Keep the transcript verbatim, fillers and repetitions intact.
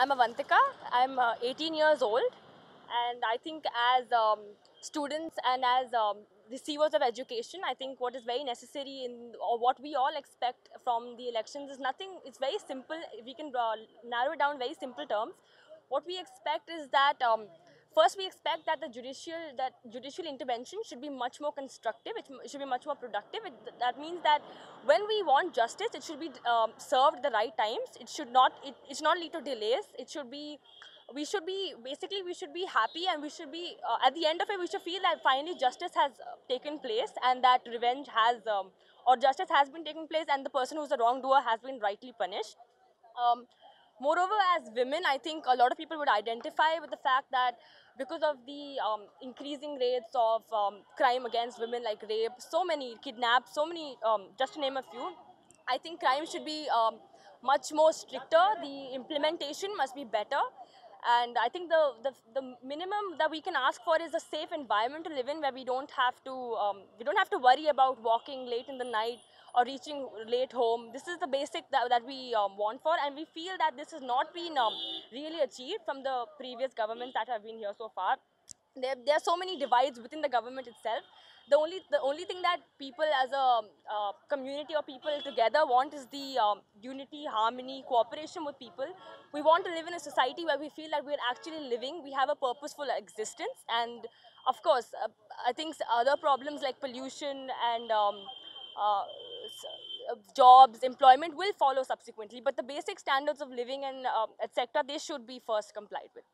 I'm Avantika. I'm uh, eighteen years old, and I think as um, students and as um, receivers of education, I think what is very necessary in or what we all expect from the elections is nothing. It's very simple. We can uh, narrow it down very simple terms. What we expect is that um, first we expect that the judicial that judicial intervention should be much more constructive. It should be much more productive. It, that means that when we want justice, it should be um, served at the right times. It should not it, it should not lead to delays. It should be we should be basically we should be happy, and we should be uh, at the end of it we should feel that finally justice has uh, taken place, and that revenge has um, or justice has been taking place, and the person who's the wrongdoer has been rightly punished. um, Moreover, as women, I think a lot of people would identify with the fact that because of the um, increasing rates of um, crime against women, like rape, so many kidnaps, so many, um, just to name a few, I think crime should be um, much more stricter. The implementation must be better. And I think the, the the minimum that we can ask for is a safe environment to live in, where we don't have to um, we don't have to worry about walking late in the night or reaching late home. This is the basic that, that we um, want for, and we feel that this has not been um, really achieved from the previous governments that have been here so far. There, there are so many divides within the government itself. The only the only thing that people as a uh, community or people together want is the um, unity, harmony, cooperation with people. We want to live in a society where we feel that we're actually living, we have a purposeful existence. And of course, uh, I think other problems like pollution and um, uh, uh, jobs, employment will follow subsequently, but the basic standards of living and um, etc., they should be first complied with.